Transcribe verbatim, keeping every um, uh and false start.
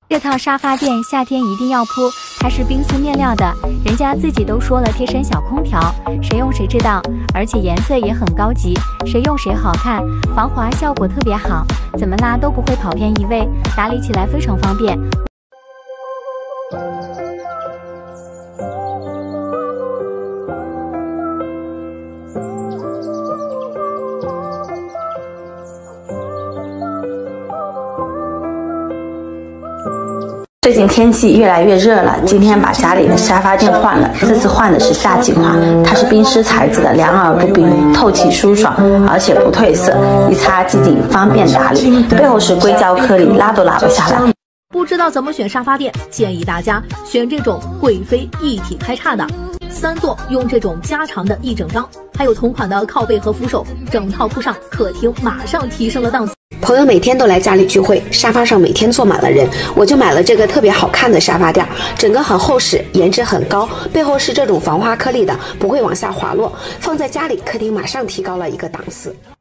这套沙发垫夏天一定要铺，它是冰丝面料的，人家自己都说了贴身小空调，谁用谁知道，而且颜色也很高级，谁用谁好看，防滑效果特别好，怎么拉都不会跑偏移位，打理起来非常方便。 最近天气越来越热了，今天把家里的沙发垫换了，这次换的是夏季款，它是冰丝材质的，凉而不冰，透气舒爽，而且不褪色，一擦即净，方便打理。背后是硅胶颗粒，拉都拉不下来。 不知道怎么选沙发垫，建议大家选这种贵妃一体开叉的，三座用这种加长的一整张，还有同款的靠背和扶手，整套铺上，客厅马上提升了档次。 朋友每天都来家里聚会，沙发上每天坐满了人，我就买了这个特别好看的沙发垫，整个很厚实，颜值很高，背后是这种防滑颗粒的，不会往下滑落，放在家里客厅马上提高了一个档次。